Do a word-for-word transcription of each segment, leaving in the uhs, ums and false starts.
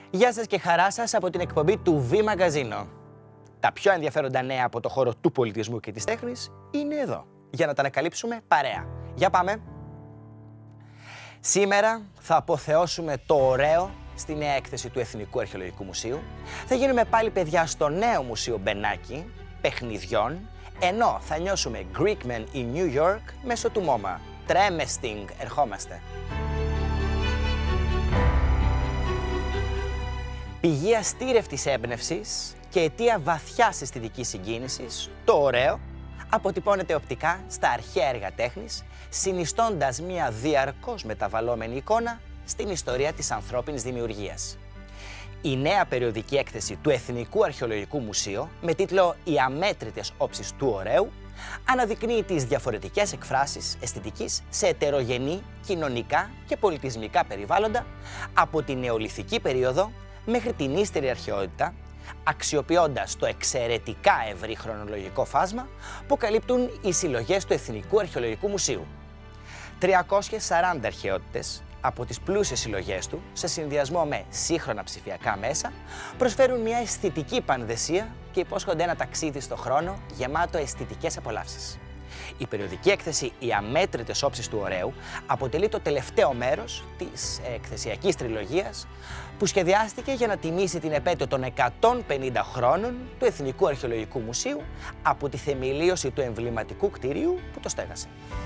Γεια σας και χαρά σας από την εκπομπή του Β Μαγκαζίνο. Τα πιο ενδιαφέροντα νέα από το χώρο του πολιτισμού και της τέχνης είναι εδώ, για να τα ανακαλύψουμε παρέα. Για πάμε! Σήμερα θα αποθεώσουμε το ωραίο στη νέα έκθεση του Εθνικού Αρχαιολογικού Μουσείου. Θα γίνουμε πάλι παιδιά στο νέο Μουσείο Μπενάκη, παιχνιδιών, ενώ θα νιώσουμε Greekmen in New York μέσω του μόμα. Τρέμεστινγκ, ερχόμαστε. Πηγή αστήρευτης έμπνευσης και αιτία βαθιάς αισθητικής συγκίνησης, το ωραίο αποτυπώνεται οπτικά στα αρχαία έργα τέχνης, συνιστώντας μια διαρκώς μεταβαλλόμενη εικόνα στην ιστορία της ανθρώπινης δημιουργίας. Η νέα περιοδική έκθεση του Εθνικού Αρχαιολογικού Μουσείου, με τίτλο «Οι αμέτρητες όψεις του ωραίου», αναδεικνύει τις διαφορετικές εκφράσεις αισθητικής σε ετερογενή κοινωνικά και πολιτισμικά περιβάλλοντα από την νεολιθική περίοδο μέχρι την ύστερη αρχαιότητα, αξιοποιώντας το εξαιρετικά ευρύ χρονολογικό φάσμα που καλύπτουν οι συλλογές του Εθνικού Αρχαιολογικού Μουσείου. τριακόσιες σαράντα αρχαιότητες από τις πλούσιες συλλογές του, σε συνδυασμό με σύγχρονα ψηφιακά μέσα, προσφέρουν μια αισθητική πανδεσία και υπόσχονται ένα ταξίδι στο χρόνο γεμάτο αισθητικές απολαύσεις. Η περιοδική έκθεση «Οι αμέτρητες όψεις του ωραίου» αποτελεί το τελευταίο μέρος της εκθεσιακής τριλογίας που σχεδιάστηκε για να τιμήσει την επέτειο των εκατόν πενήντα χρόνων του Εθνικού Αρχαιολογικού Μουσείου από τη θεμελίωση του εμβληματικού κτηρίου που το στέγασε.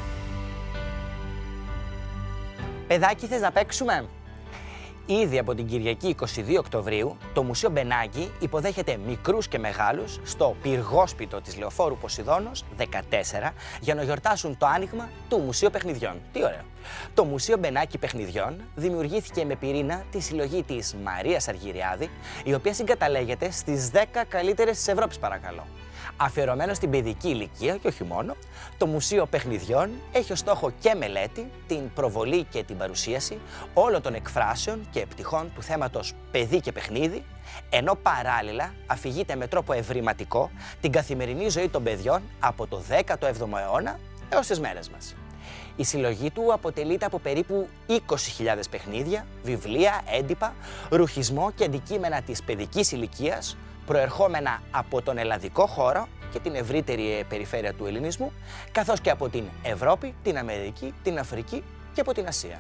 Παιδάκι, θες να παίξουμε? Ήδη από την Κυριακή εικοστή δεύτερη Οκτωβρίου, το Μουσείο Μπενάκη υποδέχεται μικρούς και μεγάλους στο πυργόσπιτο της Λεωφόρου Ποσειδώνος δεκατέσσερα για να γιορτάσουν το άνοιγμα του Μουσείου Παιχνιδιών. Τι ωραίο! Το Μουσείο Μπενάκη Παιχνιδιών δημιουργήθηκε με πυρήνα τη συλλογή της Μαρίας Αργυριάδη, η οποία συγκαταλέγεται στις δέκα καλύτερες της Ευρώπης, παρακαλώ. Αφιερωμένο στην παιδική ηλικία και όχι μόνο, το Μουσείο Παιχνιδιών έχει ως στόχο και μελέτη, την προβολή και την παρουσίαση όλων των εκφράσεων και πτυχών του θέματος παιδί και παιχνίδι, ενώ παράλληλα αφηγείται με τρόπο ευρηματικό την καθημερινή ζωή των παιδιών από το δέκατο έβδομο αιώνα έως τις μέρες μας. Η συλλογή του αποτελείται από περίπου είκοσι χιλιάδες παιχνίδια, βιβλία, έντυπα, ρουχισμό και αντικείμενα της παιδικής ηλικίας, προερχόμενα από τον ελλαδικό χώρο και την ευρύτερη περιφέρεια του ελληνισμού, καθώς και από την Ευρώπη, την Αμερική, την Αφρική και από την Ασία.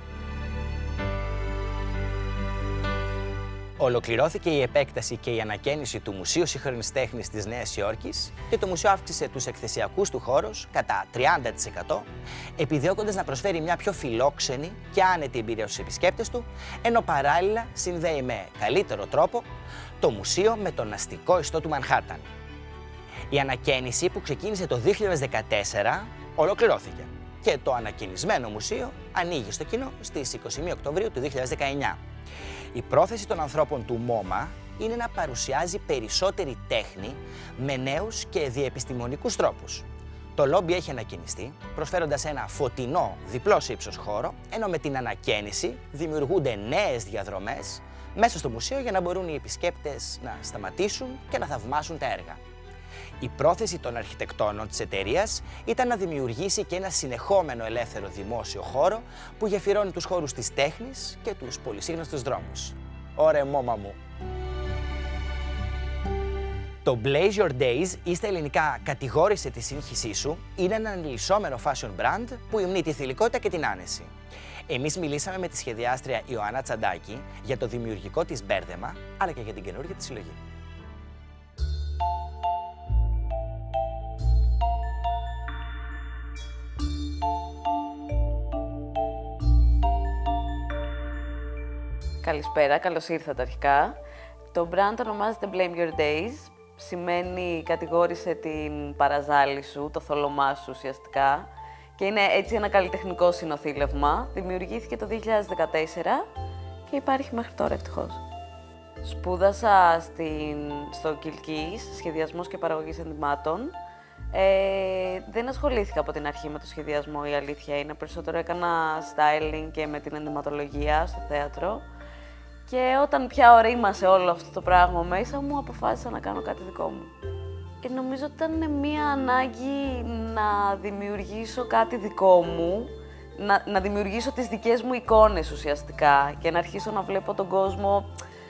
Ολοκληρώθηκε η επέκταση και η ανακαίνιση του Μουσείου Σύγχρονης Τέχνης της Νέας Υόρκης και το μουσείο αύξησε τους εκθεσιακούς του χώρους κατά τριάντα τοις εκατό, επιδιώκοντας να προσφέρει μια πιο φιλόξενη και άνετη εμπειρία στους επισκέπτες του, ενώ παράλληλα συνδέει με καλύτερο τρόπο το μουσείο με τον αστικό ιστό του Μανχάταν. Η ανακαίνιση που ξεκίνησε το δύο χιλιάδες δεκατέσσερα ολοκληρώθηκε και το ανακαινισμένο μουσείο ανοίγει στο κοινό στις είκοσι μία Οκτωβρίου του δύο χιλιάδες δεκαεννιά. Η πρόθεση των ανθρώπων του μόμα είναι να παρουσιάζει περισσότερη τέχνη με νέους και διεπιστημονικούς τρόπους. Το λόμπι έχει ανακαινιστεί, προσφέροντας ένα φωτεινό διπλός ύψος χώρο, ενώ με την ανακαίνιση δημιουργούνται νέες διαδρομές μέσα στο μουσείο για να μπορούν οι επισκέπτες να σταματήσουν και να θαυμάσουν τα έργα. Η πρόθεση των αρχιτεκτόνων της εταιρείας ήταν να δημιουργήσει και ένα συνεχόμενο ελεύθερο δημόσιο χώρο που γεφυρώνει τους χώρους της τέχνης και τους πολυσύγνωστους δρόμους. Ωρε μόμα μου! Το Blaze Your Days ή στα ελληνικά «Κατηγόρησε τη σύγχυσή σου» είναι ένα ανελισσόμενο fashion brand που υμνεί τη θηλυκότητα και την άνεση. Εμείς μιλήσαμε με τη σχεδιάστρια Ιωάννα Τσαντάκη για το δημιουργικό της μπέρδεμα, αλλά και για την καινούργια της συλλογή. Καλησπέρα, καλώς ήρθατε αρχικά. Το brand ονομάζεται Blame Your Days. Σημαίνει κατηγόρησε την παραζάλη σου, το θολωμά σου ουσιαστικά. Και είναι έτσι ένα καλλιτεχνικό συνοθήλευμα. Δημιουργήθηκε το δύο χιλιάδες δεκατέσσερα και υπάρχει μέχρι τώρα ευτυχώς. Σπούδασα στην, στο Κιλκής, σχεδιασμός και παραγωγής ενδυμάτων. Ε, δεν ασχολήθηκα από την αρχή με το σχεδιασμό, η αλήθεια είναι. Περισσότερο έκανα styling και με την ενδυματολογία στο θέατρο. Και όταν πια ορίμασε όλο αυτό το πράγμα μέσα μου, αποφάσισα να κάνω κάτι δικό μου. Και νομίζω ότι ήταν μια ανάγκη να δημιουργήσω κάτι δικό μου, να, να δημιουργήσω τις δικές μου εικόνες ουσιαστικά και να αρχίσω να βλέπω τον κόσμο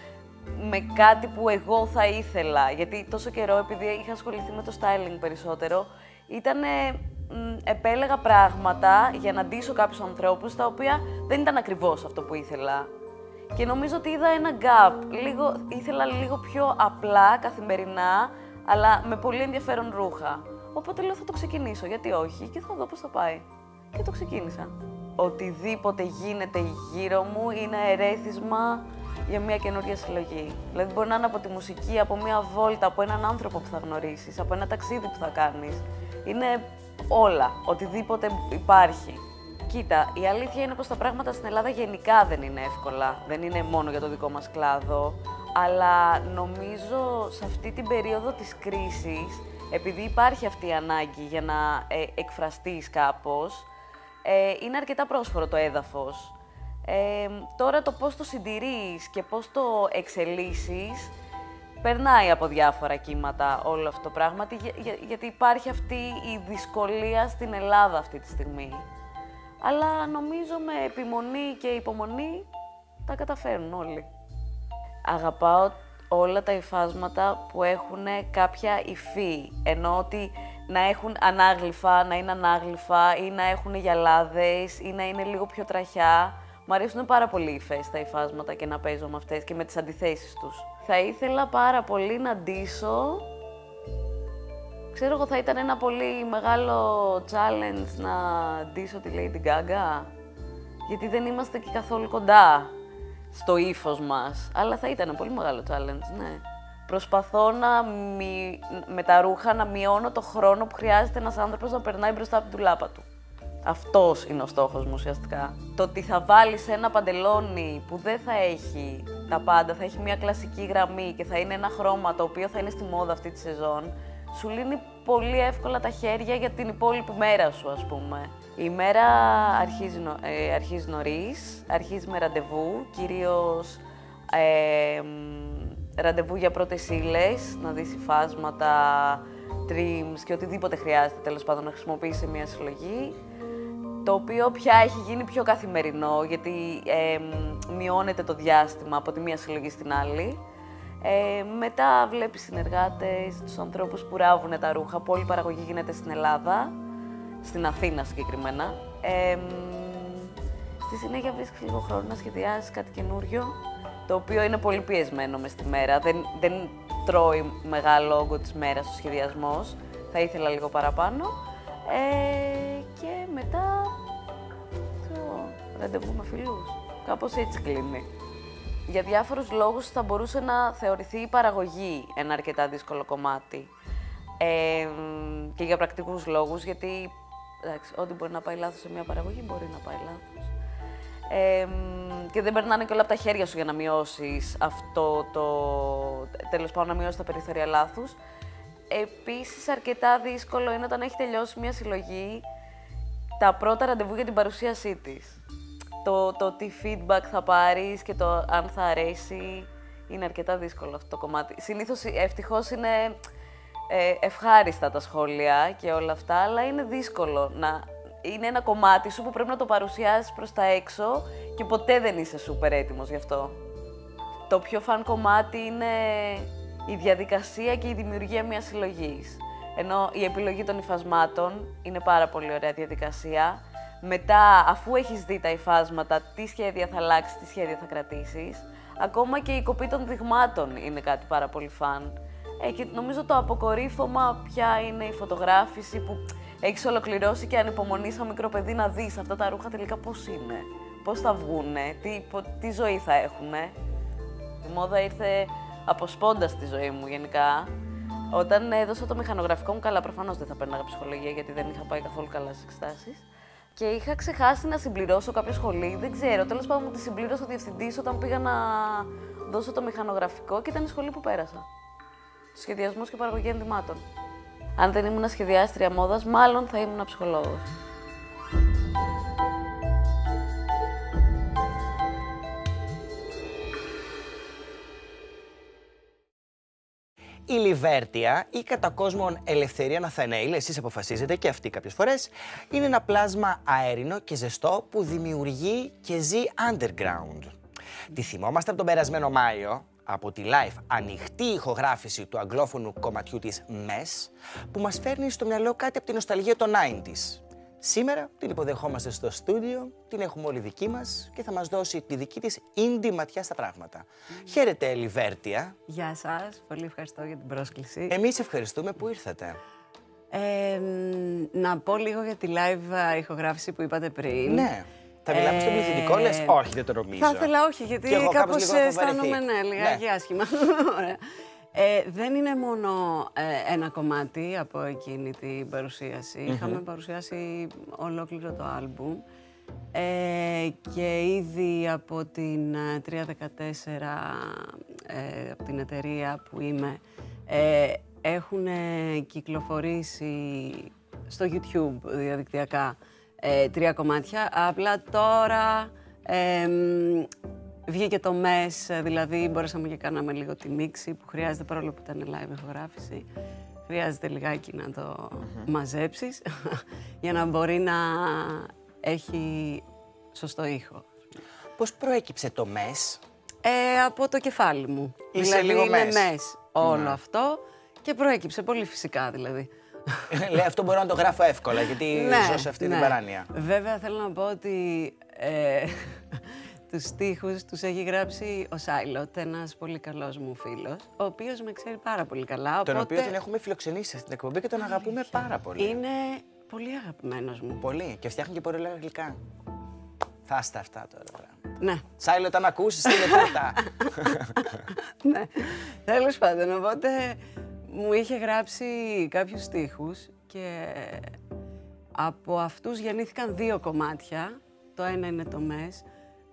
με κάτι που εγώ θα ήθελα. Γιατί τόσο καιρό, επειδή είχα ασχοληθεί με το styling περισσότερο, ήτανε, μ, επέλεγα πράγματα για να ντύσω κάποιους ανθρώπους, τα οποία δεν ήταν ακριβώς αυτό που ήθελα. Και νομίζω ότι είδα ένα gap. Λίγο, ήθελα λίγο πιο απλά, καθημερινά, αλλά με πολύ ενδιαφέρον ρούχα. Οπότε λέω θα το ξεκινήσω, γιατί όχι, και θα δω πώς θα πάει. Και το ξεκίνησα. Οτιδήποτε γίνεται γύρω μου είναι ερέθισμα για μια καινούργια συλλογή. Δηλαδή μπορεί να είναι από τη μουσική, από μια βόλτα, από έναν άνθρωπο που θα γνωρίσεις, από ένα ταξίδι που θα κάνεις. Είναι όλα, οτιδήποτε υπάρχει. Κοίτα, η αλήθεια είναι πως τα πράγματα στην Ελλάδα γενικά δεν είναι εύκολα. Δεν είναι μόνο για το δικό μας κλάδο. Αλλά νομίζω σε αυτή την περίοδο της κρίσης, επειδή υπάρχει αυτή η ανάγκη για να ε, εκφραστείς κάπως, ε, είναι αρκετά πρόσφορο το έδαφος. Ε, τώρα το πώς το συντηρείς και πώς το εξελίσσεις, περνάει από διάφορα κύματα όλο αυτό το πράγμα, για, για, γιατί υπάρχει αυτή η δυσκολία στην Ελλάδα αυτή τη στιγμή. Αλλά νομίζω με επιμονή και υπομονή τα καταφέρουν όλοι. Αγαπάω όλα τα υφάσματα που έχουν κάποια υφή, ενώ ότι να έχουν ανάγλυφα, να είναι ανάγλυφα ή να έχουν γυαλάδες ή να είναι λίγο πιο τραχιά. Μ' αρέσουν πάρα πολύ οι υφές τα υφάσματα και να παίζω με αυτές και με τις αντιθέσεις τους. Θα ήθελα πάρα πολύ να ντύσω. Ξέρω εγώ, θα ήταν ένα πολύ μεγάλο challenge να ντύσω τη Lady Gaga, γιατί δεν είμαστε και καθόλου κοντά στο ύφος μας, αλλά θα ήταν πολύ μεγάλο challenge, ναι. Προσπαθώ να μη... με τα ρούχα να μειώνω το χρόνο που χρειάζεται ένας άνθρωπος να περνάει μπροστά από την τουλάπα του. Αυτός είναι ο στόχος μου ουσιαστικά. Το ότι θα βάλεις ένα παντελόνι που δεν θα έχει τα πάντα, θα έχει μια κλασική γραμμή και θα είναι ένα χρώμα το οποίο θα είναι στη μόδα αυτή τη σεζόν, σου λύνει πολύ εύκολα τα χέρια για την υπόλοιπη μέρα σου, ας πούμε. Η μέρα αρχίζει, νο, ε, αρχίζει νωρίς, αρχίζει με ραντεβού, κυρίως ε, ραντεβού για πρώτες ύλες, να δεις υφάσματα, trims και οτιδήποτε χρειάζεται τέλος πάντων να χρησιμοποιήσει σε μια συλλογή. Το οποίο πια έχει γίνει πιο καθημερινό, γιατί ε, μειώνεται το διάστημα από τη μία συλλογή στην άλλη. Ε, μετά βλέπεις συνεργάτες, τους ανθρώπους που ράβουν τα ρούχα, που όλη η παραγωγή γίνεται στην Ελλάδα, στην Αθήνα συγκεκριμένα. Ε, στη συνέχεια βρίσκεις λίγο χρόνο να σχεδιάσεις κάτι καινούριο, το οποίο είναι πολύ πιεσμένο μες τη μέρα. Δεν, δεν τρώει μεγάλο όγκο της μέρας ο σχεδιασμός, θα ήθελα λίγο παραπάνω. Ε, και μετά, το ραντεβού με φίλους, κάπως έτσι κλείνει. Για διάφορους λόγους θα μπορούσε να θεωρηθεί η παραγωγή ένα αρκετά δύσκολο κομμάτι. Ε, και για πρακτικούς λόγους, γιατί εντάξει, ό,τι μπορεί να πάει λάθος σε μια παραγωγή μπορεί να πάει λάθος. Ε, και δεν περνάνε και όλα από τα χέρια σου για να μειώσεις αυτό το, τέλος πάντων, να μειώσεις τα περιθώρια λάθους. Επίσης, αρκετά δύσκολο είναι όταν έχει τελειώσει μια συλλογή τα πρώτα ραντεβού για την παρουσίασή της. Το, το τι feedback θα πάρεις και το αν θα αρέσει, είναι αρκετά δύσκολο αυτό το κομμάτι. Συνήθως, ευτυχώς, είναι ε, ευχάριστα τα σχόλια και όλα αυτά, αλλά είναι δύσκολο να... Είναι ένα κομμάτι σου που πρέπει να το παρουσιάσεις προς τα έξω και ποτέ δεν είσαι σούπερ έτοιμος γι' αυτό. Το πιο φαν κομμάτι είναι η διαδικασία και η δημιουργία μιας συλλογής. Ενώ η επιλογή των υφασμάτων είναι πάρα πολύ ωραία διαδικασία. Μετά, αφού έχεις δει τα υφάσματα, τι σχέδια θα αλλάξεις, τι σχέδια θα κρατήσεις. Ακόμα και η κοπή των δειγμάτων είναι κάτι πάρα πολύ φαν. Ε, και νομίζω το αποκορύφωμα πια είναι η φωτογράφηση που έχεις ολοκληρώσει και ανυπομονείς σαν μικρό παιδί να δεις αυτά τα ρούχα τελικά πώς είναι, πώς θα βγουνε, τι, τι ζωή θα έχουνε. Η μόδα ήρθε από σπόντα στη ζωή μου γενικά. Όταν έδωσα το μηχανογραφικό μου, καλά, προφανώς δεν θα παίρναγα ψυχολογία γιατί δεν είχα πάει καθόλου καλά στις εξετάσεις. Και είχα ξεχάσει να συμπληρώσω κάποια σχολή, δεν ξέρω. Τέλος πάντων, μου τη συμπλήρωσε ο διευθυντής όταν πήγα να δώσω το μηχανογραφικό και ήταν η σχολή που πέρασα. Σχεδιασμός και παραγωγή ενδυμάτων. Αν δεν ήμουν σχεδιάστρια μόδας, μάλλον θα ήμουν ψυχολόγος. Η Λιβέρτια ή κατά κόσμον Ελευθερία Ναθαναήλ, εσείς αποφασίζετε και αυτή κάποιες φορές, είναι ένα πλάσμα αέρινο και ζεστό που δημιουργεί και ζει underground. Τη θυμόμαστε από τον περασμένο Μάιο, από τη live ανοιχτή ηχογράφηση του αγγλόφωνου κομματιού της Mess, που μας φέρνει στο μυαλό κάτι από την νοσταλγία των ενενήντα. Σήμερα την υποδεχόμαστε στο στούντιο, την έχουμε όλη δική μας και θα μας δώσει τη δική της indie ματιά στα πράγματα. Mm. Χαίρετε, Λιβέρτια. Γεια σας, πολύ ευχαριστώ για την πρόσκληση. Εμείς ευχαριστούμε που ήρθατε. Ε, να πω λίγο για τη live ηχογράφηση που είπατε πριν. Ναι. Θα μιλάμε ε... στον πληθυντικό, λες? Όχι, δεν το νομίζω. Θα ήθελα όχι, γιατί κάπως αισθάνομαι ναι, λιγάκι ναι. άσχημα. Ε, δεν είναι μόνο ε, ένα κομμάτι από εκείνη την παρουσίαση. Mm-hmm. Είχαμε παρουσιάσει ολόκληρο το άλμπουμ ε, και ήδη από την ε, τρία δεκατέσσερα, ε, από την εταιρεία που είμαι, ε, έχουν κυκλοφορήσει στο YouTube διαδικτυακά ε, τρία κομμάτια. Απλά τώρα... Ε, βγήκε το Mess, δηλαδή μπορέσαμε και κάναμε λίγο τη μίξη που χρειάζεται, παρόλο που ήταν live ηχογράφηση. Χρειάζεται λιγάκι να το mm-hmm. μαζέψεις για να μπορεί να έχει σωστό ήχο. Πώς προέκυψε το Mess? Ε, από το κεφάλι μου. Είσαι δηλαδή λίγο είναι Mess. Mess όλο mm. αυτό και προέκυψε πολύ φυσικά δηλαδή. Λέει, αυτό μπορώ να το γράφω εύκολα γιατί ναι, ζω σε αυτή ναι. την παράνοια. Βέβαια θέλω να πω ότι ε, τους στίχους τους έχει γράψει ο Σάιλοτ, ένας πολύ καλός μου φίλος, ο οποίος με ξέρει πάρα πολύ καλά. Τον οπότε... οποίο τον έχουμε φιλοξενήσει στην εκπομπή και τον αγαπούμε Αλήθεια. πάρα πολύ. Είναι πολύ αγαπημένος μου. Πολύ. Και φτιάχνει και πολύ ωραία γλυκά. Θα είστε αυτά τώρα. Ναι. Σάιλοτ, αν ακούσεις, τι είναι τούτα. Ναι. Τέλος πάντων, οπότε μου είχε γράψει κάποιους στίχους και από αυτούς γεννήθηκαν δύο κομμάτια. Το ένα είναι το Mess.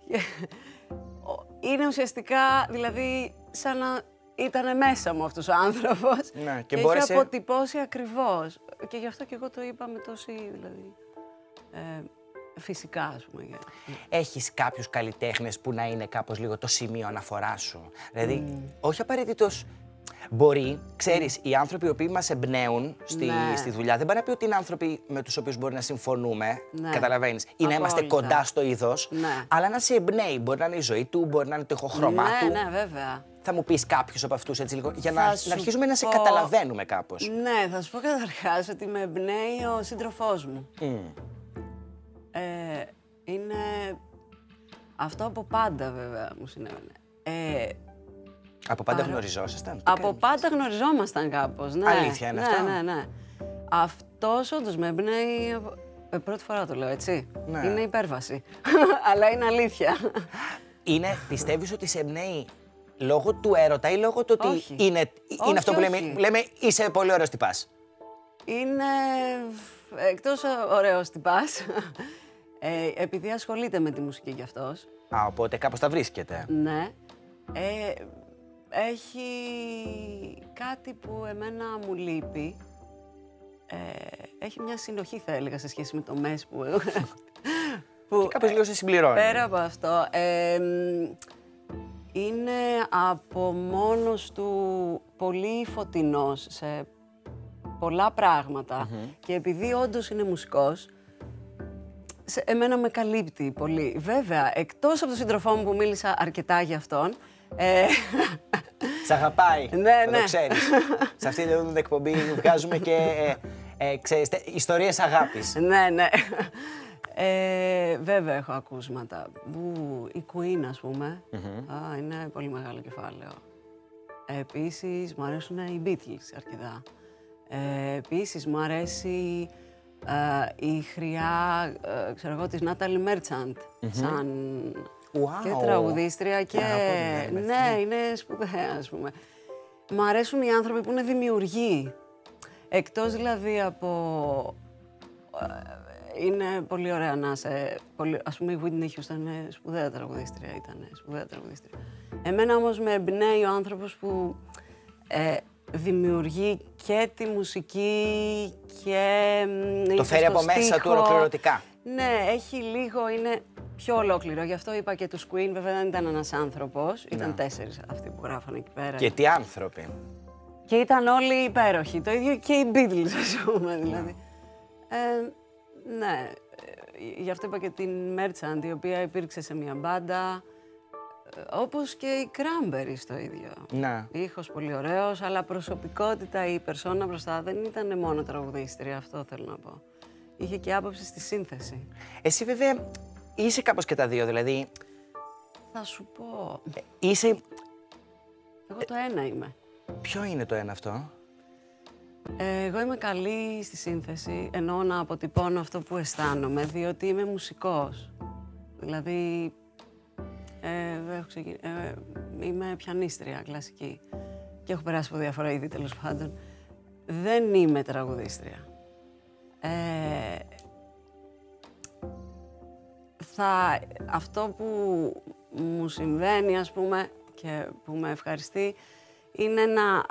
Είναι ουσιαστικά, δηλαδή, σαν να ήταν μέσα μου αυτός ο άνθρωπος ναι, και, και μπόρεσε... είχε αποτυπώσει ακριβώς. Και γι' αυτό και εγώ το είπα με τόση, δηλαδή, ε, φυσικά, ας πούμε. Έχεις κάποιους καλλιτέχνες που να είναι κάπως λίγο το σημείο αναφοράς σου? Δηλαδή, mm. όχι απαραίτητος... Μπορεί, ξέρεις, οι άνθρωποι οι οποίοι μας εμπνέουν στη, ναι. στη δουλειά δεν μπορεί να πει ότι είναι άνθρωποι με τους οποίους μπορεί να συμφωνούμε, ναι. καταλαβαίνεις, ή να είμαστε κοντά στο είδος, ναι. αλλά να σε εμπνέει. Μπορεί να είναι η ζωή του, μπορεί να είναι το ηχοχρώμά ναι, του. Ναι, βέβαια. Θα μου πεις κάποιους από αυτούς έτσι λίγο, για να, να αρχίζουμε να σε πω... καταλαβαίνουμε κάπως. Ναι, θα σου πω καταρχάς ότι με εμπνέει ο σύντροφός μου. Mm. Ε, είναι αυτό από πάντα βέβαια μου συνέβαινε. Ε, Από πάντα Άρα... γνωριζόσασταν? Από πάντα γνωριζόμασταν κάπως, ναι. Αλήθεια είναι ναι, αυτό? Ναι, ναι, ναι. Αυτός όντως με εμπνέει, ε, πρώτη φορά το λέω, έτσι. Ναι. Είναι υπέρβαση, αλλά είναι αλήθεια. Είναι, πιστεύεις ότι σε εμπνέει λόγω του έρωτα ή λόγω του ότι όχι. είναι, όχι, είναι αυτό όχι. που λέμε, λέμε είσαι πολύ ωραίος τυπάς? Είναι εκτός ωραίος τυπάς, ε, επειδή ασχολείται με τη μουσική κι αυτός. Α, οπότε κάπως τα βρίσκεται. Ναι. Ε, έχει κάτι που εμένα μου λείπει. Ε, έχει μια συνοχή, θα έλεγα, σε σχέση με το Mess που... που και κάπως λίγο σε συμπληρώνει. Πέρα από αυτό, ε, είναι από μόνος του πολύ φωτεινός σε πολλά πράγματα mm-hmm. και επειδή όντως είναι μουσικός, σε, εμένα με καλύπτει πολύ. Βέβαια, εκτός από τον σύντροφό μου που μίλησα αρκετά για αυτόν, Ε... Σ' αγαπάει, ναι, να ναι. το ξέρεις. Σε αυτή την εκπομπή βγάζουμε και ε, ε, ξέρεις, ιστορίες αγάπης. Ναι, ναι. Ε, βέβαια έχω ακούσματα. Που, η Queen, ας πούμε, mm-hmm. α, είναι πολύ μεγάλο κεφάλαιο. Ε, επίσης, μου αρέσουν οι Beatles αρκετά. Ε, επίσης, μου αρέσει ε, η χρειά, ε, ξέρω εγώ, της Natalie Merchant, mm-hmm. σαν... Wow. Και τραγουδίστρια και... Yeah, ναι, είναι σπουδαία, ας πούμε. Μ' αρέσουν οι άνθρωποι που είναι δημιουργοί. Εκτός δηλαδή από... Είναι πολύ ωραία να είσαι... Πολύ... Ας πούμε η Whitney Houston είναι σπουδαία τραγουδίστρια, ήταν σπουδαία τραγουδίστρια. Εμένα όμως με εμπνέει ο άνθρωπος που ε, δημιουργεί και τη μουσική και... Το φέρει από στίχο. μέσα του ολοκληρωτικά. Ναι, έχει λίγο, είναι πιο ολόκληρο. Γι' αυτό είπα και τους Queen, βέβαια δεν ήταν ένας άνθρωπος. Ήταν ναι. τέσσερις αυτοί που γράφανε εκεί πέρα. Και τι άνθρωποι. Και ήταν όλοι υπέροχοι. Το ίδιο και οι Beatles, ας πούμε, δηλαδή. Ναι. Ε, ναι, γι' αυτό είπα και την Merchant, η οποία υπήρξε σε μια μπάντα. όπως και οι Cranberries το ίδιο. Να. Ήχος πολύ ωραίος, αλλά προσωπικότητα, η περσόνα μπροστά δεν ήταν μόνο τραγουδίστρια, αυτό θέλω να πω. Είχε και άποψη στη σύνθεση. Εσύ βέβαια είσαι κάπως και τα δύο, δηλαδή... Θα σου πω... Ε, είσαι... Εγώ το ένα είμαι. Ποιο είναι το ένα αυτό? Ε, εγώ είμαι καλή στη σύνθεση, εννοώ να αποτυπώνω αυτό που αισθάνομαι, διότι είμαι μουσικός. Δηλαδή, ε, έχω ξεκι... ε, είμαι πιανίστρια κλασική και έχω περάσει από διάφορα είδη, τέλος πάντων. Δεν είμαι τραγουδίστρια. Ε, θα, αυτό που μου συμβαίνει, ας πούμε, και που με ευχαριστεί, είναι να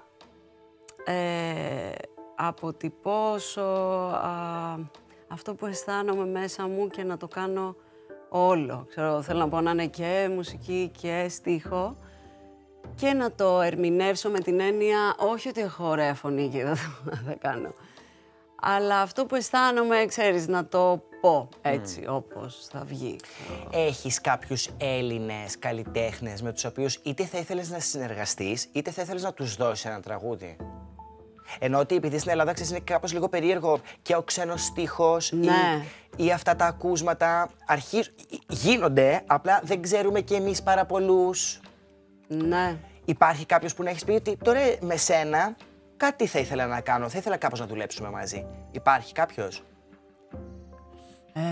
ε, αποτυπώσω α, αυτό που αισθάνομαι μέσα μου και να το κάνω όλο. Ξέρω, θέλω να πω να είναι και μουσική και στίχο και να το ερμηνεύσω με την έννοια, όχι ότι έχω ωραία φωνή και δεν θα κάνω, αλλά αυτό που αισθάνομαι, ξέρεις, να το πω έτσι, mm. όπως θα βγει. Έχεις κάποιους Έλληνες καλλιτέχνες με τους οποίους είτε θα ήθελες να συνεργαστείς, είτε θα ήθελες να τους δώσεις ένα τραγούδι? Ενώ ότι επειδή στην Ελλάδα, ξέρεις, είναι κάπως λίγο περίεργο και ο ξένος στίχος, ναι. ή, ή αυτά τα ακούσματα αρχίζουν, γίνονται, απλά δεν ξέρουμε κι εμείς πάρα πολλούς. Ναι. Υπάρχει κάποιος που να έχεις πει ότι τώρα με σένα κάτι θα ήθελα να κάνω, θα ήθελα κάπως να δουλέψουμε μαζί? Υπάρχει κάποιος? Ε...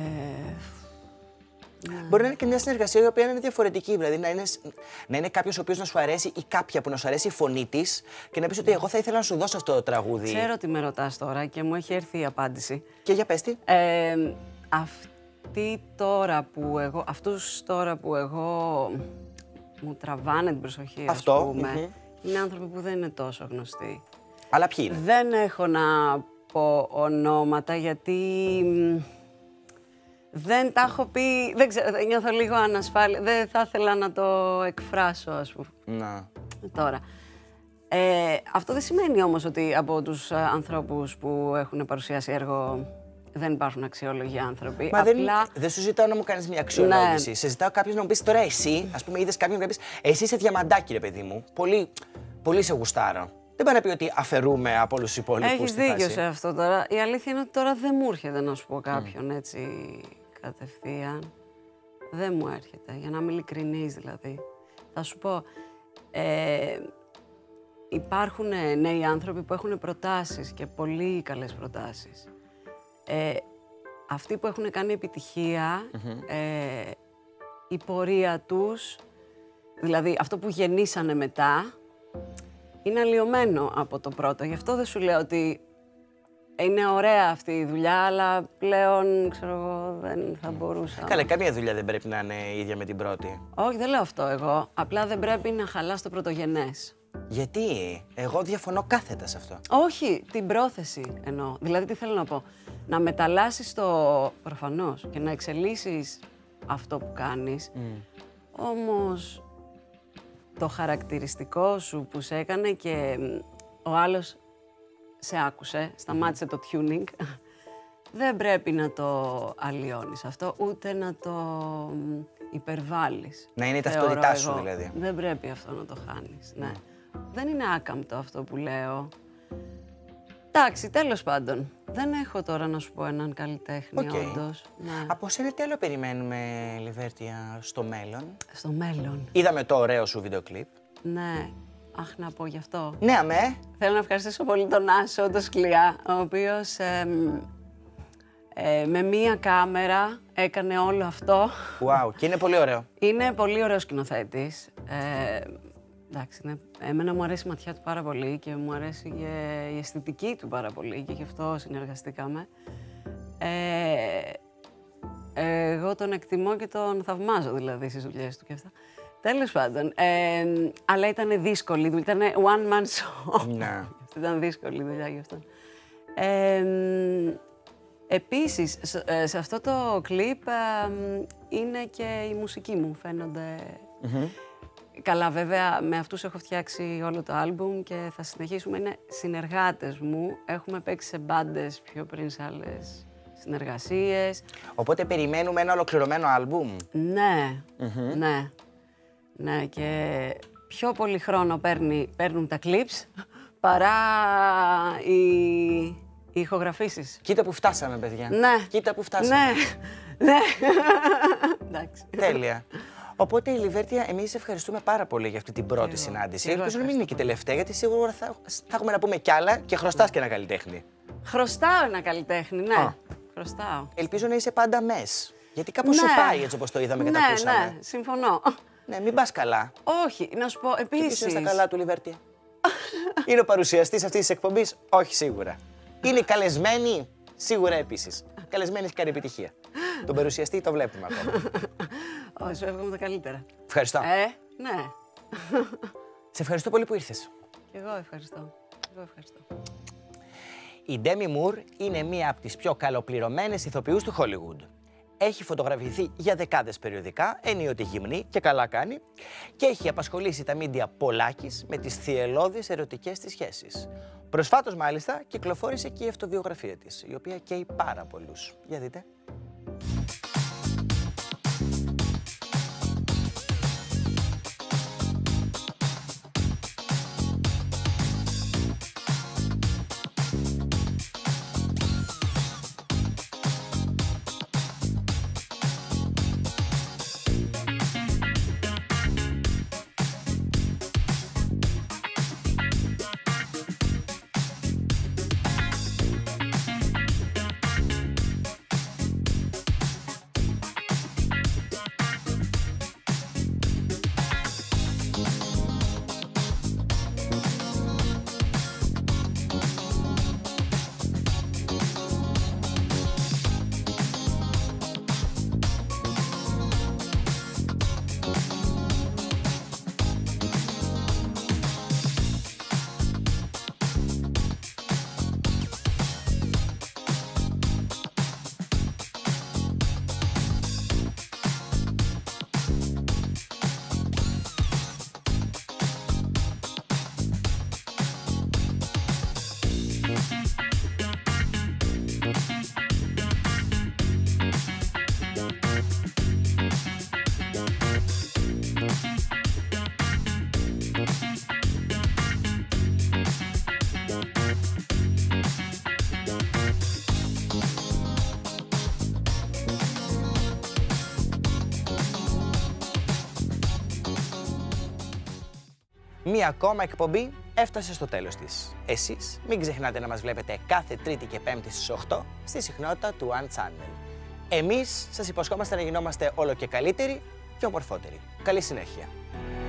Μπορεί να είναι και μια συνεργασία η οποία είναι διαφορετική, δηλαδή να είναι, να είναι κάποιος ο οποίος να σου αρέσει ή κάποια που να σου αρέσει η φωνή της και να πεις ότι εγώ θα ήθελα να σου δώσω αυτό το τραγούδι. Ξέρω τι με ρωτάς τώρα και μου έχει έρθει η απάντηση. Και για πες τι. Ε, αυτή τώρα που εγώ, αυτούς τώρα που εγώ μου τραβάνε την προσοχή, αυτό, ας πούμε, mm-hmm. είναι άνθρωποι που δεν είναι τόσο γνωστοί. Αλλά ποιοι είναι? Δεν έχω να πω ονόματα γιατί δεν τα έχω πει, δεν ξέρω, νιώθω λίγο ανασφάλεια, δεν θα ήθελα να το εκφράσω, ας πούμε, να. τώρα. Ε, αυτό δεν σημαίνει όμως ότι από τους ανθρώπους που έχουν παρουσιάσει έργο δεν υπάρχουν αξιόλογοι άνθρωποι. Μα Απλά... δεν, δεν σου ζητάω να μου κάνεις μια αξιολόγηση. Ναι. Σε ζητάω κάποιος να μου πεις τώρα εσύ, ας πούμε, είδες κάποιον και πεις εσύ είσαι διαμαντάκι, ρε παιδί μου. Πολύ, πολύ σε γουστάρω. Δεν πάει να πει ότι αφαιρούμε από όλους τους υπόλοιπους. Έχεις δίκιο σε αυτό τώρα. Η αλήθεια είναι ότι τώρα δεν μου έρχεται να σου πω κάποιον mm. έτσι κατευθείαν. Δεν μου έρχεται, για να είμαι ειλικρινής δηλαδή. Θα σου πω, ε, υπάρχουν νέοι άνθρωποι που έχουν προτάσεις και πολύ καλές προτάσεις. Ε, αυτοί που έχουν κάνει επιτυχία, mm-hmm. ε, η πορεία τους, δηλαδή αυτό που γεννήσανε μετά, είναι αλλοιωμένο από το πρώτο. Γι' αυτό δεν σου λέω ότι είναι ωραία αυτή η δουλειά, αλλά πλέον, ξέρω εγώ, δεν θα μπορούσα. Καλά, καμία δουλειά δεν πρέπει να είναι ίδια με την πρώτη. Όχι, δεν λέω αυτό εγώ. Απλά δεν πρέπει να χαλάς το πρωτογενές. Γιατί? Εγώ διαφωνώ κάθετα σε αυτό. Όχι, την πρόθεση εννοώ. Δηλαδή, τι θέλω να πω. Να μεταλλάσσεις το προφανώς και να εξελίσσεις αυτό που κάνεις. Mm. Όμως, το χαρακτηριστικό σου που σε έκανε και ο άλλος σε άκουσε, σταμάτησε το tuning, δεν πρέπει να το αλλοιώνεις αυτό, ούτε να το υπερβάλλεις. Να είναι η ταυτότητά σου δηλαδή. Δεν πρέπει αυτό να το χάνεις, ναι. Mm. Δεν είναι άκαμπτο αυτό που λέω. Εντάξει, τέλος πάντων. Δεν έχω τώρα να σου πω έναν καλλιτέχνη, okay. όντως. Ναι. Από σένα τι άλλο περιμένουμε, Λιβέρτια, στο μέλλον? Στο μέλλον. Είδαμε το ωραίο σου βίντεο κλιπ. Ναι. Αχ, να πω γι' αυτό. Ναι, αμέ. Θέλω να ευχαριστήσω πολύ τον Άσο, τον Σκλιά, ο οποίος ε, ε, με μία κάμερα έκανε όλο αυτό. Wow, και είναι πολύ ωραίο. Είναι πολύ ωραίος σκηνοθέτης. Ε, εντάξει, ναι. Εμένα μου αρέσει η ματιά του πάρα πολύ και μου αρέσει και η αισθητική του πάρα πολύ και γι' αυτό συνεργαστήκαμε. Ε, εγώ τον εκτιμώ και τον θαυμάζω δηλαδή στις δουλειές του και αυτά. Τέλος πάντων, ε, αλλά ήταν δύσκολη δουλειά, ήταν one man show. Ναι. Ήταν δύσκολη δουλειά γι' αυτό. Ε, επίσης, σε, σε αυτό το κλιπ ε, είναι και η μουσική μου, φαίνονται. Mm-hmm. Καλά, βέβαια, με αυτούς έχω φτιάξει όλο το άλμπουμ και θα συνεχίσουμε. Είναι συνεργάτες μου, έχουμε παίξει σε μπάντες πιο πριν σε άλλες συνεργασίες. Οπότε περιμένουμε ένα ολοκληρωμένο άλμπουμ. Ναι, mm-hmm. ναι. Ναι, και πιο πολύ χρόνο παίρνει, παίρνουν τα clips παρά οι, οι ηχογραφήσεις. Κοίτα που φτάσαμε, παιδιά. Ναι. Κοίτα που φτάσαμε. Ναι, ναι. Εντάξει. Τέλεια. Οπότε, η Λιβέρτια, εμείς ευχαριστούμε πάρα πολύ για αυτή την πρώτη εγώ, συνάντηση. εγώ Ελπίζω να μην είναι και η τελευταία, γιατί σίγουρα θα, θα έχουμε να πούμε κι άλλα και χρωστάς και ένα καλλιτέχνη. Χρωστάω ένα καλλιτέχνη, ναι. Α. Χρωστάω. Ελπίζω να είσαι πάντα μες. Γιατί κάπως Ναι. σου πάει έτσι όπως το είδαμε και τα Ναι, ακούσαμε. ναι, συμφωνώ. Ναι, μην πας καλά. Όχι, να σου πω Και ποιος επίσης. είναι στα καλά του, Λιβέρτια? Είναι ο παρουσιαστής αυτής της εκπομπής? Όχι, σίγουρα. Είναι καλεσμένη? Σίγουρα επίσης. Καλεσμένη έχει κάνει επιτυχία. Τον παρουσιαστή το βλέπουμε ακόμα. Όχι, σου εύχομαι τα καλύτερα. Ευχαριστώ. Ε, ναι. Σε ευχαριστώ πολύ που ήρθες. Και εγώ ευχαριστώ. Και εγώ ευχαριστώ. Η Ντέμι Μουρ είναι μία από τις πιο καλοπληρωμένες ηθοποιούς του Hollywood. Έχει φωτογραφηθεί για δεκάδες περιοδικά, ενίοτε γυμνή και καλά κάνει, και έχει απασχολήσει τα μίντια πολλάκις με τις θυελλώδεις ερωτικές της σχέσεις. Προσφάτως, μάλιστα, κυκλοφόρησε και η αυτοβιογραφία της, η οποία καίει πάρα πολλούς. Για δείτε. Μία ακόμα εκπομπή έφτασε στο τέλος της. Εσείς μην ξεχνάτε να μας βλέπετε κάθε Τρίτη και Πέμπτη στις οκτώ στη συχνότητα του One Channel. Εμείς σας υποσχόμαστε να γινόμαστε όλο και καλύτεροι και ομορφότεροι. Καλή συνέχεια.